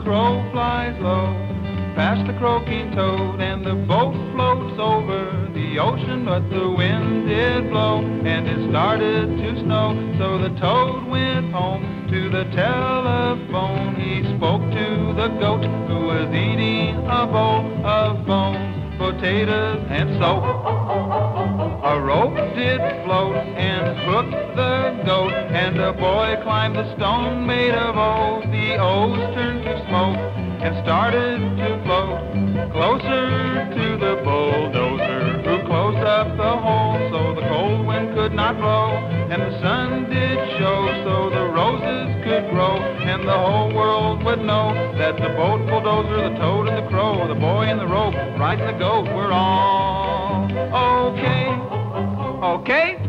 crow flies low past the croaking toad, and the boat floats over the ocean, but the wind did blow, and it started to snow. So the toad went home to the telephone. He spoke to the goat, who was eating a bowl of bones, potatoes, and soap. A rope did float and hooked the goat, and the boy climbed the stone made of O's. The O's turned to smoke and started to float closer to the bulldozer, who closed up the hole so the cold wind could not blow, and the sun did show so the roses could grow, and the whole world would know that the boat, bulldozer, the toad, and the crow, the boy and the rope, riding the goat, were all okay. Okay?